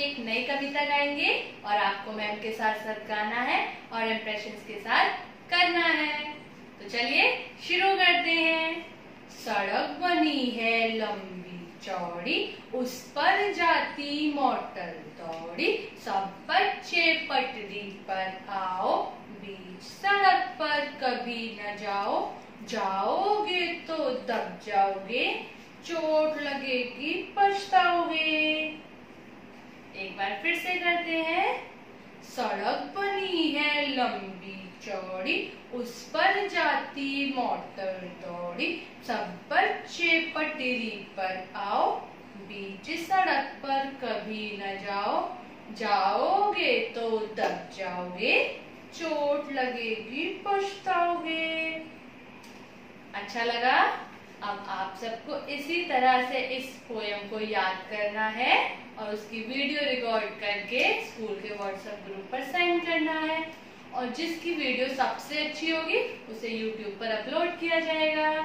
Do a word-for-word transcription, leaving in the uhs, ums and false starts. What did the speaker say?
एक नई कविता गाएंगे और आपको मैम के साथ साथ गाना है और इम्प्रेशंस के साथ करना है। तो चलिए शुरू करते हैं। सड़क बनी है लंबी चौड़ी, उस पर जाती मोटर दौड़ी, सब बच्चे पटरी पर आओ, बीच सड़क पर कभी न जाओ, जाओगे तो दब जाओगे, चोट लगेगी पछताओगे। एक बार फिर से करते हैं। सड़क बनी है लंबी चौड़ी, उस पर जाती मोटर दौड़ी, सब बच्चे पटरी पर आओ, बीच सड़क पर कभी न जाओ, जाओगे तो दब जाओगे, चोट लगेगी पछताओगे। अच्छा लगा? अब आप सबको इसी तरह से इस पोयम को याद करना है और उसकी वीडियो रिकॉर्ड करके स्कूल के व्हाट्सएप ग्रुप पर सेंड करना है और जिसकी वीडियो सबसे अच्छी होगी उसे यूट्यूब पर अपलोड किया जाएगा।